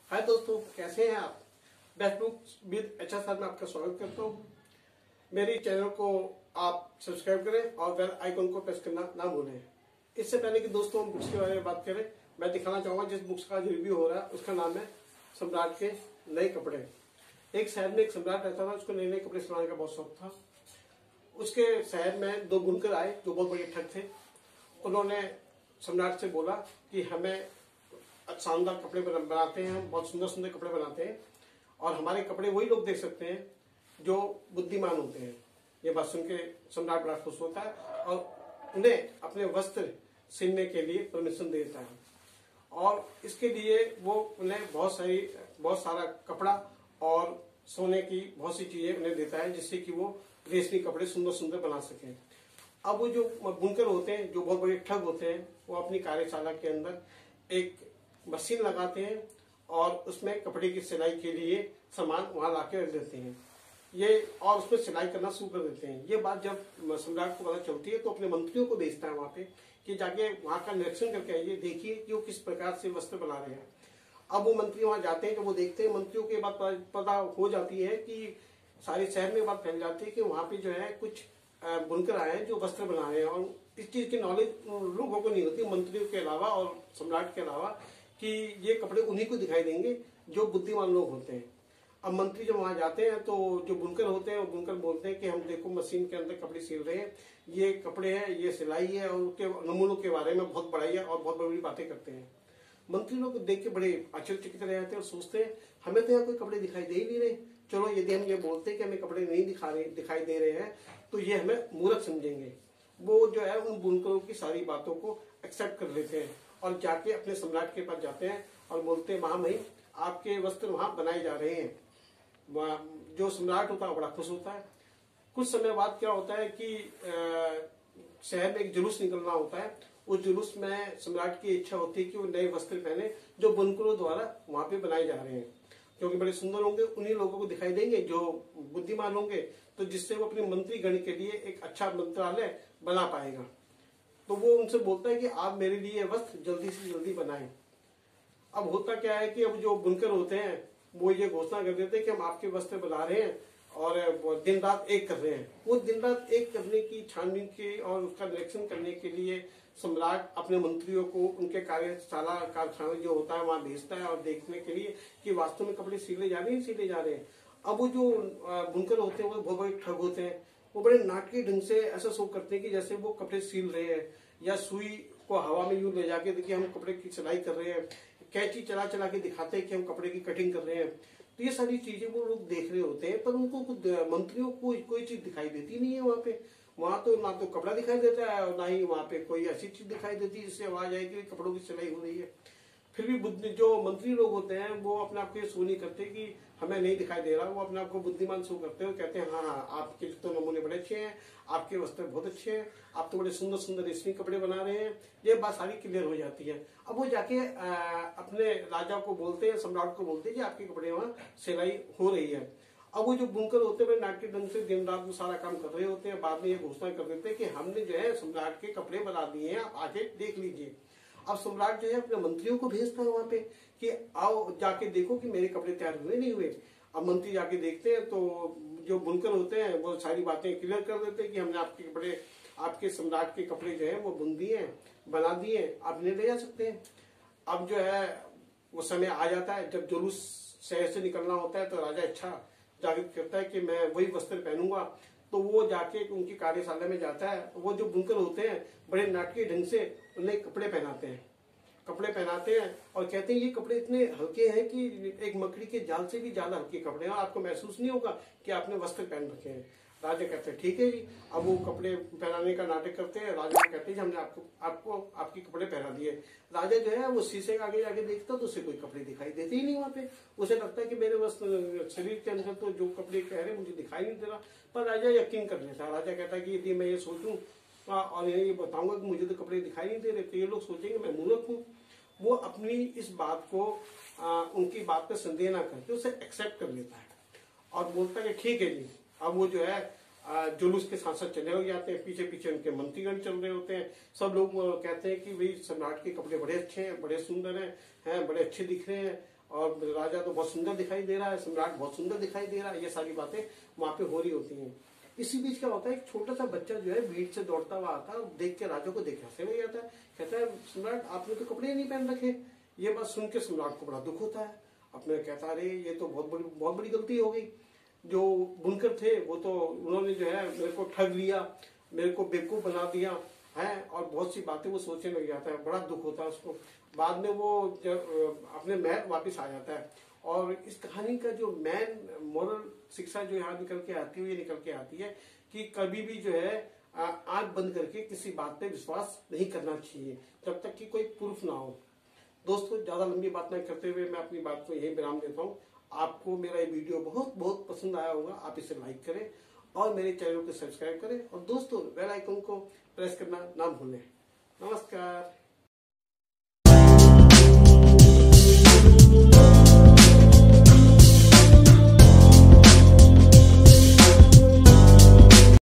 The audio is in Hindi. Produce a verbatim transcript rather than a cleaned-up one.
हाय दोस्तों, कैसे हैं आप। Best books with H S में आपका स्वागत करता हूँ। मेरी चैनल को आप सब्सक्राइब करें और बेल आइकन को प्रेस करना ना भूलें। इससे पहले कि दोस्तों हम बुक्स के बारे में बात करें, मैं दिखाना चाहूंगा जिस बुक्स का जो रिव्यू हो रहा है उसका नाम है सम्राट के नए कपड़े। एक शहर में एक सम्राट रहता था, उसको नए नए कपड़े सिलाने का बहुत शौक था। उसके शहर में दो बुनकर आए जो बहुत बड़े ठग थे। उन्होंने सम्राट से बोला कि हमें शानदार कपड़े बनाते हैं, हम बहुत सुंदर सुंदर कपड़े बनाते हैं और हमारे कपड़े वही लोग देख सकते हैं जो बुद्धिमान होते हैं। ये बात सुन के सम्राट बड़ा खुश होता है और उन्हें अपने वस्त्र सिलने के लिए परमिशन देता है और इसके लिए वो उन्हें बहुत सारी बहुत सारा कपड़ा और सोने की बहुत सी चीजें उन्हें देता है जिससे कि वो रेशमी कपड़े सुंदर सुंदर बना सकें। अब वो जो बुनकर होते हैं, जो बहुत बड़े ठग होते हैं, वो अपनी कार्यशाला के अंदर एक मशीन लगाते हैं और उसमें कपड़े की सिलाई के लिए सामान वहां लाके रख देते हैं ये और उसमें सिलाई करना शुरू कर देते हैं। ये बात जब सम्राट को पता चलती है तो अपने मंत्रियों को भेजता है वहां पे कि जाके वहां का निरीक्षण करके आइए, देखिए कि वो किस प्रकार से वस्त्र बना रहे हैं। अब वो मंत्री वहां जाते हैं, जब वो देखते हैं, मंत्रियों की बात पता हो जाती है कि सारे शहर में बात फैल जाती है कि वहां पे जो है कुछ बुनकर आए हैं जो वस्त्र बना रहे हैं और इस चीज की नॉलेज लोगों को नहीं होती, मंत्रियों के अलावा और सम्राट के अलावा, कि ये कपड़े उन्हीं को दिखाई देंगे जो बुद्धिमान लोग होते हैं। अब मंत्री जब वहां जाते हैं तो जो बुनकर होते हैं वो बुनकर बोलते हैं कि हम देखो मशीन के अंदर कपड़े सिल रहे हैं, ये कपड़े हैं, ये सिलाई है और उसके नमूनों के बारे में बहुत बड़ाई है और बहुत बड़ी बड़ी बातें करते हैं। मंत्री लोग देख के बड़े आश्चर्यचकित रह जाते हैं और सोचते हैं हमें तो यहाँ कोई कपड़े दिखाई दे ही नहीं रहे। चलो यदि हम ये बोलते हैं कि हमें कपड़े नहीं दिखा रहे दिखाई दे रहे हैं तो ये हमें मूर्ख समझेंगे। वो जो है उन बुनकरों की सारी बातों को एक्सेप्ट कर लेते हैं और जाके अपने सम्राट के पास जाते हैं और बोलते हैं महामहिम आपके वस्त्र वहां बनाए जा रहे हैं। जो सम्राट होता है बड़ा खुश होता है। कुछ समय बाद क्या होता है कि शहर में एक जुलूस निकलना होता है। उस जुलूस में सम्राट की इच्छा होती है कि वो नए वस्त्र पहने जो बुनकरों द्वारा वहां पे बनाए जा रहे हैं, क्योंकि बड़े सुंदर होंगे, उन्हीं लोगों को दिखाई देंगे जो बुद्धिमान होंगे, तो जिससे वो अपने मंत्री गण के लिए एक अच्छा मंत्रालय बना पाएगा। तो वो उनसे बोलता है कि आप मेरे लिए वस्त्र जल्दी से जल्दी बनाएं। अब होता क्या है कि अब जो बुनकर होते हैं वो ये घोषणा कर देते हैं कि हम आपके वस्त्र बना रहे हैं और दिन रात एक कर रहे हैं। वो दिन रात एक करने की छानबीन की और उसका निरीक्षण करने के लिए सम्राट अपने मंत्रियों को उनके कार्यशाला कारखाने जो होता है वहां भेजता है और देखने के लिए कि वास्तव में कपड़े सिले जा रहे हैं सिले जा रहे हैं। अब वो जो बुनकर होते हैं वो बहुत बड़े ठग होते हैं। वो बड़े नाटकीय ढंग से ऐसा शो करते हैं कि जैसे वो कपड़े सील रहे हैं या सुई को हवा में यूं ले जाके देखिए हम कपड़े की सिलाई कर रहे हैं, कैंची चला चला के दिखाते हैं कि हम कपड़े की कटिंग कर रहे हैं। तो ये सारी चीजें वो लोग देख रहे होते हैं, पर उनको मंत्रियों को कोई चीज दिखाई देती नहीं है। वहां पे वहां तो ना तो कपड़ा दिखाई देता है और ना ही वहां पे कोई ऐसी चीज दिखाई देती है जिससे आवाज आए कि कपड़ों की सिलाई हो रही है। फिर भी बुद्धि जो मंत्री लोग होते हैं वो अपने आप को ये शो नहीं करते कि हमें नहीं दिखाई दे रहा। वो अपने आप को बुद्धिमान शो करते हैं, कहते हैं हाँ हाँ आपके तो नमूने बड़े अच्छे हैं, आपके वस्त्र बहुत अच्छे हैं, आप तो बड़े सुंदर सुंदर रेशमी कपड़े बना रहे हैं। ये बात सारी क्लियर हो जाती है। अब वो जाके आ, अपने राजा को बोलते हैं, सम्राट को बोलते हैं कि आपके कपड़े वहां सिलाई हो रही है। अब वो जो बुनकर होते हैं नाटकीय ढंग से दिन रात वो सारा काम कर रहे होते हैं। बाद में ये घोषणा कर देते हैं कि हमने जो है सम्राट के कपड़े बना दिए हैं, आप आके देख लीजिए। अब सम्राट जो है अपने मंत्रियों को भेजता है वहां पे कि आओ जाके देखो कि मेरे कपड़े तैयार हुए नहीं हुए। अब मंत्री जाके देखते हैं तो जो बुनकर होते हैं वो सारी बातें क्लियर कर देते हैं कि हमने आपके कपड़े आपके सम्राट के कपड़े जो है वो बुन दिए हैं, बना दिए हैं, आप इन्हें ले जा सकते हैं। अब जो है वो समय आ जाता है जब जुलूस शहर से निकलना होता है तो राजा इच्छा जागृत करता है कि मैं वही वस्त्र पहनूंगा। तो वो जाके उनकी कार्यशाला में जाता है। वो जो बुनकर होते हैं बड़े नाटकीय ढंग से उन्हें कपड़े पहनाते हैं कपड़े पहनाते हैं और कहते हैं ये कपड़े इतने हल्के हैं कि एक मकड़ी के जाल से भी ज्यादा हल्के कपड़े हैं, आपको महसूस नहीं होगा कि आपने वस्त्र पहन रखे हैं। राजा कहते हैं ठीक है जी। अब वो कपड़े पहनाने का नाटक करते हैं। राजा कहते हैं हमने आपको आपको आपके कपड़े पहना दिए। राजा जो है वो शीशे के आगे जाके देखता तो उसे कोई कपड़े दिखाई देते ही नहीं वहां पे। उसे लगता है कि मेरे वस्त्र शरीर के अंदर तो जो कपड़े कह रहे हैं मुझे दिखाई नहीं दे रहा, पर राजा यकीन कर लेता है। राजा कहता है कि यदि मैं ये सोचूं और ये बताऊंगा कि मुझे तो कपड़े दिखाई नहीं दे रहे तो ये लोग सोचेंगे मैं मूर्ख हूँ। वो अपनी इस बात को आ, उनकी बात पे संदेह ना करके उसे एक्सेप्ट कर लेता है और बोलता है कि ठीक है जी। अब वो जो है जुलूस के साथ साथ चले हो जाते हैं, पीछे पीछे उनके मंत्रीगण चल रहे होते हैं। सब लोग कहते हैं कि भाई सम्राट के कपड़े बड़े अच्छे हैं, बड़े सुंदर हैं, हैं बड़े अच्छे दिख रहे हैं। और राजा तो बहुत सुंदर दिखाई दे रहा है, सम्राट बहुत सुंदर दिखाई दे रहा है, ये सारी बातें वहां पे हो रही होती हैं। इसी बीच क्या होता है, एक छोटा सा बच्चा जो है भीड़ से दौड़ता हुआ आता है, देख के राजा को देख हंसे नहीं आता है, कहता है सम्राट आपने तो कपड़े नहीं पहन रखे। ये बात सुन के सम्राट को बड़ा दुख होता है, अपने कहता अरे ये तो बहुत बड़ी बहुत बड़ी गलती हो गई। जो बुनकर थे वो तो उन्होंने जो है मेरे को ठग लिया, मेरे को बेवकूफ बना दिया है, और बहुत सी बातें वो सोचने लग जाता है, बड़ा दुख होता है उसको। बाद में वो जब अपने महल वापस आ जाता है, और इस कहानी का जो मेन मोरल शिक्षा जो यहाँ निकल के आती है ये निकल के आती है कि कभी भी जो है आंख बंद करके किसी बात पे विश्वास नहीं करना चाहिए जब तक कि कोई प्रूफ ना हो। दोस्तों, ज्यादा लंबी बात नहीं करते हुए मैं अपनी बात को यही विराम देता हूँ। आपको मेरा ये वीडियो बहुत बहुत पसंद आया होगा, आप इसे लाइक करें और मेरे चैनल को सब्सक्राइब करें, और दोस्तों बेल आइकन को प्रेस करना ना भूलें। नमस्कार।